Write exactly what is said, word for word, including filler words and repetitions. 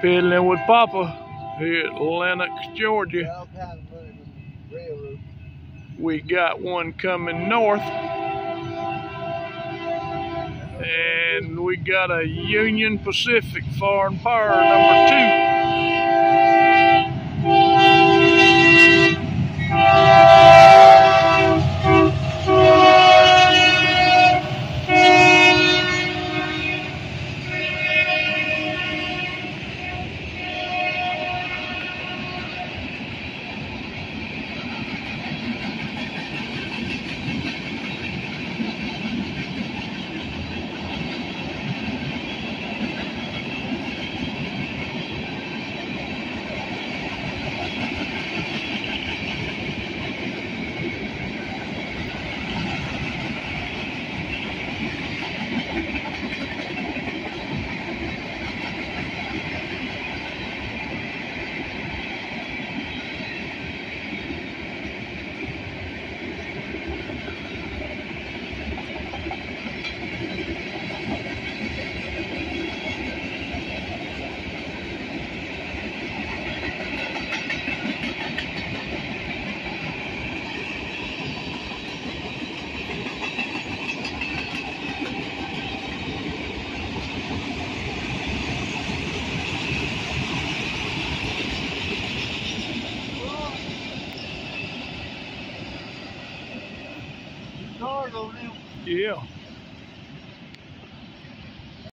Pedaling with Papa here at Lenox, Georgia. We got one coming north, and we got a Union Pacific foreign power number two. Yeah.